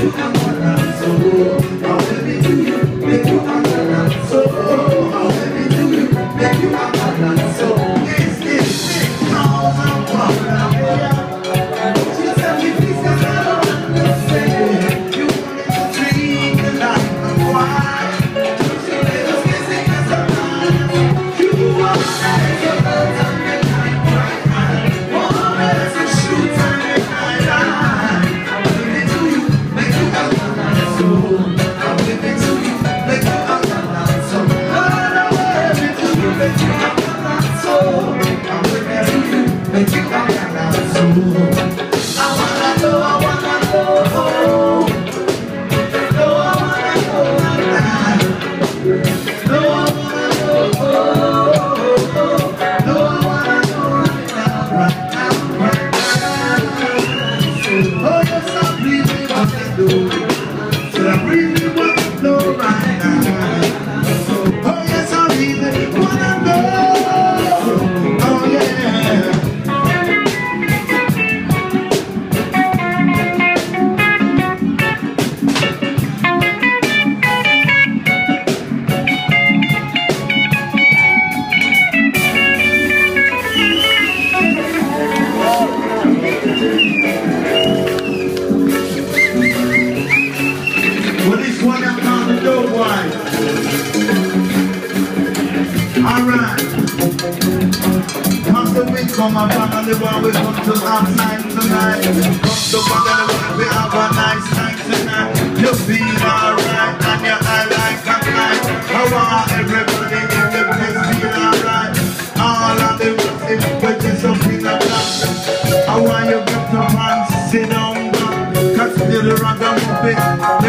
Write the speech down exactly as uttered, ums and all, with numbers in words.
Come on, family, while we come to have night tonight. Come to family, we have a nice night tonight. You feel alright and your eye like a knife. I want everybody in the place feel alright. All of the rest is up in the black. I want you to get up and sit down, cause feel the ragamuffin.